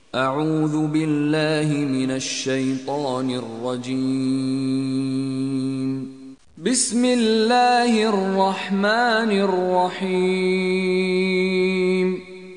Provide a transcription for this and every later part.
اعوذ باللہ من الشیطان الرجیم بسم اللہ الرحمن الرحیم۔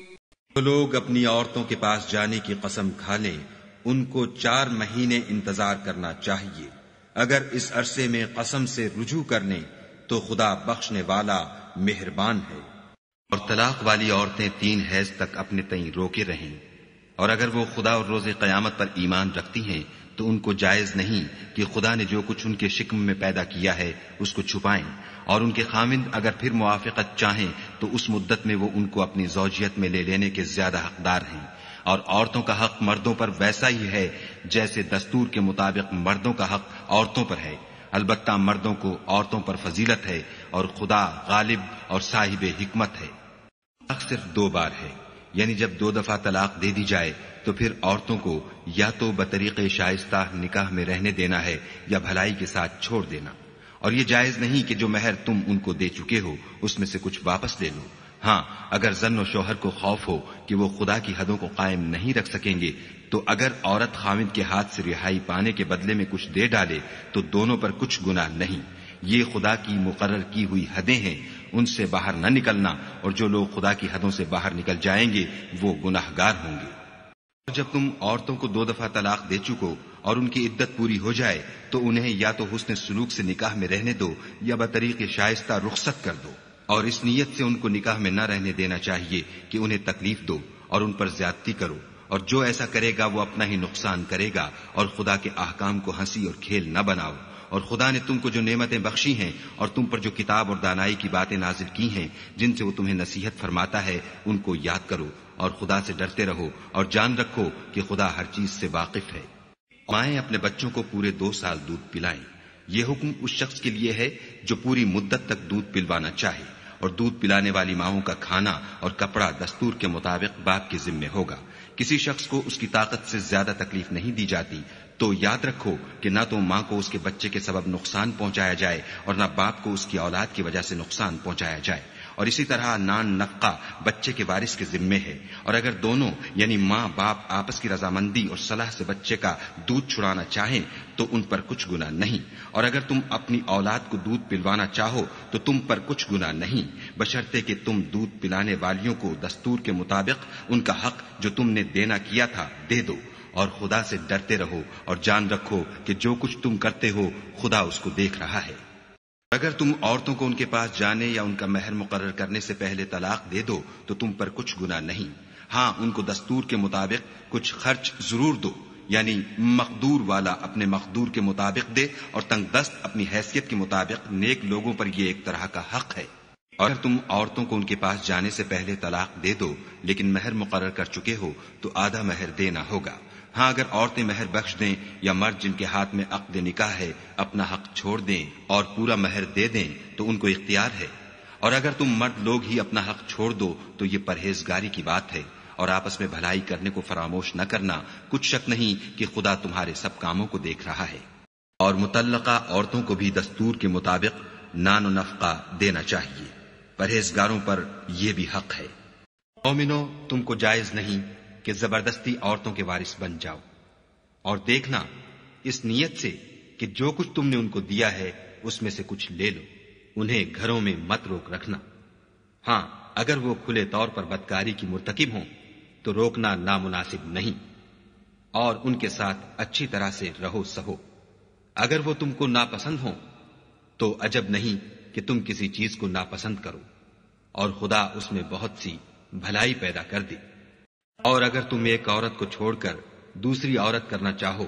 جو لوگ اپنی عورتوں کے پاس جانے کی قسم کھا لیں ان کو 4 مہینے انتظار کرنا چاہیے۔ اگر اس عرصے میں قسم سے رجوع کر لیں تو خدا بخشنے والا مہربان ہے۔ اور طلاق والی عورتیں 3 حیض تک اپنے تئیں روکے رہیں، اور اگر وہ خدا اور روز قیامت پر ایمان رکھتی ہیں تو ان کو جائز نہیں کہ خدا نے جو کچھ ان کے شکم میں پیدا کیا ہے اس کو چھپائیں، اور ان کے خاوند اگر پھر موافقت چاہیں تو اس مدت میں وہ ان کو اپنی زوجیت میں لے لینے کے زیادہ حقدار ہیں۔ اور عورتوں کا حق مردوں پر ویسا ہی ہے جیسے دستور کے مطابق مردوں کا حق عورتوں پر ہے، البتہ مردوں کو عورتوں پر فضیلت ہے، اور خدا غالب اور صاحب حکمت ہے۔ طلاق صرف 2 بار ہے، یعنی جب 2 دفعہ طلاق دے دی جائے تو پھر عورتوں کو یا تو بطریق شائستہ نکاح میں رہنے دینا ہے یا بھلائی کے ساتھ چھوڑ دینا، اور یہ جائز نہیں کہ جو مہر تم ان کو دے چکے ہو اس میں سے کچھ واپس لے لو۔ ہاں، اگر زن و شوہر کو خوف ہو کہ وہ خدا کی حدوں کو قائم نہیں رکھ سکیں گے تو اگر عورت خاوند کے ہاتھ سے رہائی پانے کے بدلے میں کچھ دے ڈالے تو دونوں پر کچھ گناہ نہیں۔ یہ خدا کی مقرر کی ہوئی حدیں ہیں، ان سے باہر نہ نکلنا، اور جو لوگ خدا کی حدوں سے باہر نکل جائیں گے وہ گناہگار ہوں گے۔ جب تم عورتوں کو 2 دفعہ طلاق دے چکو اور ان کی عدت پوری ہو جائے تو انہیں یا تو حسن سلوک سے نکاح میں رہنے دو یا بطریق شائستہ رخصت کر دو، اور اس نیت سے ان کو نکاح میں نہ رہنے دینا چاہیے کہ انہیں تکلیف دو اور ان پر زیادتی کرو، اور جو ایسا کرے گا وہ اپنا ہی نقصان کرے گا، اور خدا کے احکام کو ہنسی اور کھیل نہ بناؤ۔ اور خدا نے تم کو جو نعمتیں بخشی ہیں اور تم پر جو کتاب اور دانائی کی باتیں نازل کی ہیں جن سے وہ تمہیں نصیحت فرماتا ہے ان کو یاد کرو، اور خدا سے ڈرتے رہو، اور جان رکھو کہ خدا ہر چیز سے واقف ہے۔ مائیں اپنے بچوں کو پورے 2 سال دودھ پلائیں۔ یہ حکم اس شخص کے لیے ہے جو پوری مدت تک دودھ پلوانا چاہے، اور دودھ پلانے والی ماؤں کا کھانا اور کپڑا دستور کے مطابق باپ کے ذمے ہوگا۔ کسی شخص کو اس کی طاقت سے زیادہ تکلیف نہیں دی جاتی تو یاد رکھو کہ نہ تو ماں کو اس کے بچے کے سبب نقصان پہنچایا جائے اور نہ باپ کو اس کی اولاد کی وجہ سے نقصان پہنچایا جائے، اور اسی طرح نان نفقہ بچے کے وارث کے ذمے ہے، اور اگر دونوں یعنی ماں باپ آپس کی رضامندی اور صلاح سے بچے کا دودھ چھڑانا چاہیں تو ان پر کچھ گناہ نہیں، اور اگر تم اپنی اولاد کو دودھ پلوانا چاہو تو تم پر کچھ گناہ نہیں، بشرطے کہ تم دودھ پلانے والیوں کو دستور کے مطابق ان کا حق جو تم نے دینا کیا تھا دے دو، اور خدا سے ڈرتے رہو اور جان رکھو کہ جو کچھ تم کرتے ہو خدا اس کو دیکھ رہا ہے۔ اگر تم عورتوں کو ان کے پاس جانے یا ان کا مہر مقرر کرنے سے پہلے طلاق دے دو تو تم پر کچھ گناہ نہیں، ہاں ان کو دستور کے مطابق کچھ خرچ ضرور دو، یعنی مقدور والا اپنے مقدور کے مطابق دے اور تنگ دست اپنی حیثیت کے مطابق، نیک لوگوں پر یہ ایک طرح کا حق ہے۔ اگر تم عورتوں کو ان کے پاس جانے سے پہلے طلاق دے دو لیکن مہر مقرر کر چکے ہو تو آدھا مہر دینا ہوگا۔ ہاں اگر عورتیں مہر بخش دیں یا مرد جن کے ہاتھ میں عقد نکاح ہے اپنا حق چھوڑ دیں اور پورا مہر دے دیں تو ان کو اختیار ہے، اور اگر تم مرد لوگ ہی اپنا حق چھوڑ دو تو یہ پرہیزگاری کی بات ہے، اور آپس میں بھلائی کرنے کو فراموش نہ کرنا، کچھ شک نہیں کہ خدا تمہارے سب کاموں کو دیکھ رہا ہے۔ اور مطلقہ عورتوں کو بھی دستور کے مطابق نان و نفقہ دینا چاہیے، پرہیزگاروں پر یہ بھی حق ہے۔ مومنو، تم کو جائز نہیں کہ زبردستی عورتوں کے وارث بن جاؤ، اور دیکھنا اس نیت سے کہ جو کچھ تم نے ان کو دیا ہے اس میں سے کچھ لے لو، انہیں گھروں میں مت روک رکھنا۔ ہاں اگر وہ کھلے طور پر بدکاری کی مرتکب ہوں تو روکنا نامناسب نہیں، اور ان کے ساتھ اچھی طرح سے رہو سہو۔ اگر وہ تم کو ناپسند ہوں تو عجب نہیں کہ تم کسی چیز کو ناپسند کرو، اور خدا اس میں بہت سی بھلائی پیدا کر دے۔ اور اگر تم ایک عورت کو چھوڑ کر دوسری عورت کرنا چاہو،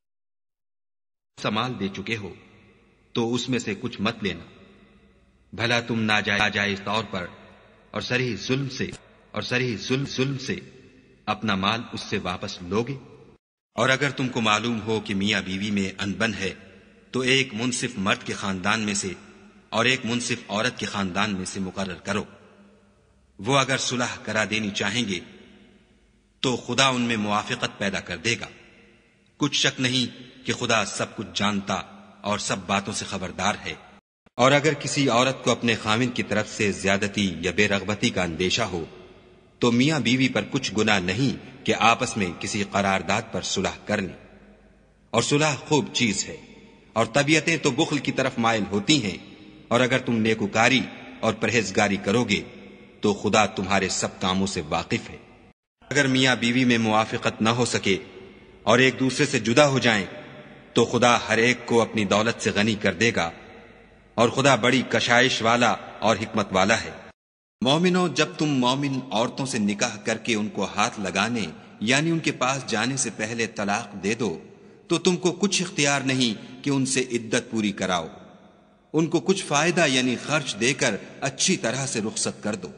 سمال دے چکے ہو تو اس میں سے کچھ مت لینا، بھلا تم ناجائز طور پر اور صریح ظلم سے اپنا مال اس سے واپس لوگے؟ اور اگر تم کو معلوم ہو کہ میاں بیوی میں انبن ہے تو ایک منصف مرد کے خاندان میں سے اور ایک منصف عورت کے خاندان میں سے مقرر کرو، وہ اگر صلح کرا دینی چاہیں گے تو خدا ان میں موافقت پیدا کر دے گا۔ کچھ شک نہیں کہ خدا سب کچھ جانتا اور سب باتوں سے خبردار ہے۔ اور اگر کسی عورت کو اپنے خاوند کی طرف سے زیادتی یا بے رغبتی کا اندیشہ ہو تو میاں بیوی پر کچھ گناہ نہیں کہ آپس میں کسی قرارداد پر صلح کر لیں، اور صلح خوب چیز ہے، اور طبیعتیں تو بخل کی طرف مائل ہوتی ہیں، اور اگر تم نیکوکاری اور پرہیزگاری کرو گے تو خدا تمہارے سب کاموں سے واقف ہے۔ اگر میاں بیوی میں موافقت نہ ہو سکے اور ایک دوسرے سے جدا ہو جائیں تو خدا ہر ایک کو اپنی دولت سے غنی کر دے گا، اور خدا بڑی کشائش والا اور حکمت والا ہے۔ مومنو، جب تم مومن عورتوں سے نکاح کر کے ان کو ہاتھ لگانے یعنی ان کے پاس جانے سے پہلے طلاق دے دو تو تم کو کچھ اختیار نہیں کہ ان سے عدت پوری کراؤ، ان کو کچھ فائدہ یعنی خرچ دے کر اچھی طرح سے رخصت کر دو۔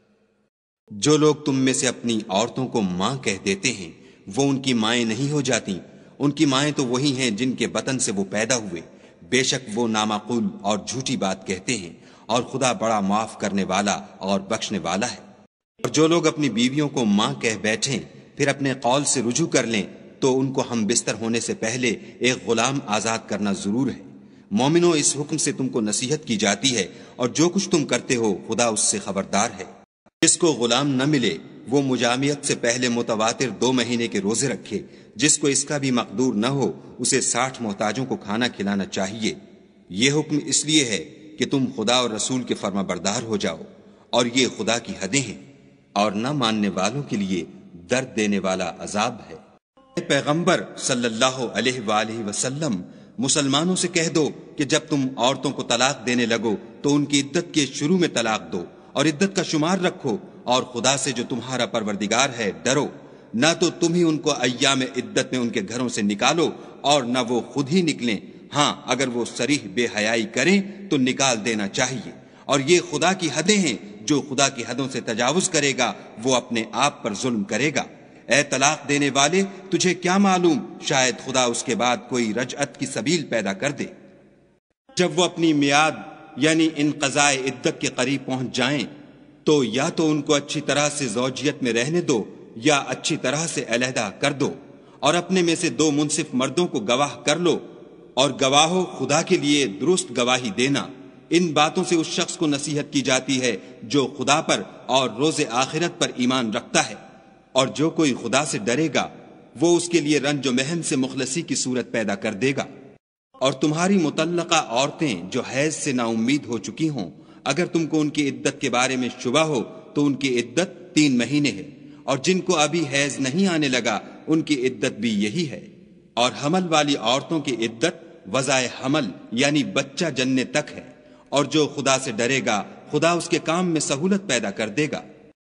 جو لوگ تم میں سے اپنی عورتوں کو ماں کہہ دیتے ہیں وہ ان کی مائیں نہیں ہو جاتی، ان کی مائیں تو وہی ہیں جن کے بطن سے وہ پیدا ہوئے، بے شک وہ نامعقول اور جھوٹی بات کہتے ہیں، اور خدا بڑا معاف کرنے والا اور بخشنے والا ہے۔ اور جو لوگ اپنی بیویوں کو ماں کہہ بیٹھیں پھر اپنے قول سے رجوع کر لیں تو ان کو ہم بستر ہونے سے پہلے ایک غلام آزاد کرنا ضرور ہے۔ مومنو، اس حکم سے تم کو نصیحت کی جاتی ہے، اور جو کچھ تم کرتے ہو خدا اس سے خبردار ہے۔ جس کو غلام نہ ملے وہ مجامعت سے پہلے متواتر 2 مہینے کے روزے رکھے، جس کو اس کا بھی مقدور نہ ہو اسے 60 محتاجوں کو کھانا کھلانا چاہیے۔ یہ حکم اس لیے ہے کہ تم خدا اور رسول کے فرما بردار ہو جاؤ، اور یہ خدا کی حدیں ہیں، اور نہ ماننے والوں کے لیے درد دینے والا عذاب ہے۔ اے پیغمبر صلی اللہ علیہ وآلہ وسلم، مسلمانوں سے کہہ دو کہ جب تم عورتوں کو طلاق دینے لگو تو ان کی عدت کے شروع میں طلاق دو، اور عدت کا شمار رکھو، اور خدا سے جو تمہارا پروردگار ہے ڈرو۔ نہ تو تم ہی ان کو ایام عدت میں ان کے گھروں سے نکالو، اور نہ وہ خود ہی نکلیں، ہاں اگر وہ صریح بے حیائی کریں تو نکال دینا چاہیے، اور یہ خدا کی حدیں ہیں، جو خدا کی حدوں سے تجاوز کرے گا وہ اپنے آپ پر ظلم کرے گا۔ اے طلاق دینے والے، تجھے کیا معلوم شاید خدا اس کے بعد کوئی رجعت کی سبیل پیدا کر دے۔ جب وہ اپنی میعاد یعنی انقضاء عدت کے قریب پہنچ جائیں تو یا تو ان کو اچھی طرح سے زوجیت میں رہنے دو یا اچھی طرح سے علیحدہ کر دو، اور اپنے میں سے 2 منصف مردوں کو گواہ کر لو، اور گواہو خدا کے لیے درست گواہی دینا۔ ان باتوں سے اس شخص کو نصیحت کی جاتی ہے جو خدا پر اور روز آخرت پر ایمان رکھتا ہے، اور جو کوئی خدا سے ڈرے گا وہ اس کے لیے رنج و محن سے مخلصی کی صورت پیدا کر دے گا۔ اور تمہاری مطلقہ عورتیں جو حیض سے نا امید ہو چکی ہوں، اگر تم کو ان کی عدت کے بارے میں شبہ ہو تو ان کی عدت 3 مہینے ہے، اور جن کو ابھی حیض نہیں آنے لگا ان کی عدت بھی یہی ہے۔ اور حمل والی عورتوں کی عدت وضع حمل یعنی بچہ جننے تک ہے، اور جو خدا سے ڈرے گا خدا اس کے کام میں سہولت پیدا کر دے گا۔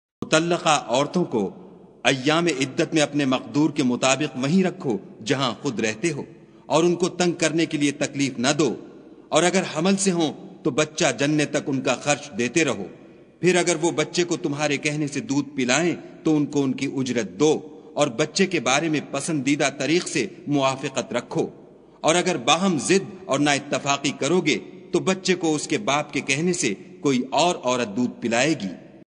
مطلقہ عورتوں کو ایام عدت میں اپنے مقدور کے مطابق وہیں رکھو جہاں خود رہتے ہو، اور ان کو تنگ کرنے کے لیے تکلیف نہ دو، اور اگر حمل سے ہوں تو بچہ جننے تک ان کا خرچ دیتے رہو۔ پھر اگر وہ بچے کو تمہارے کہنے سے دودھ پلائیں تو ان کو ان کی اجرت دو، اور بچے کے بارے میں پسندیدہ طریق سے موافقت رکھو۔ اور اگر باہم ضد اور نا اتفاقی کرو گے تو بچے کو اس کے باپ کے کہنے سے کوئی اور عورت دودھ پلائے گی،